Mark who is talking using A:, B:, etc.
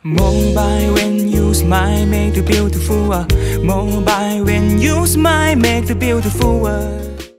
A: Mobile when you smile make the beautiful world. Mobile when you smile make the beautiful world.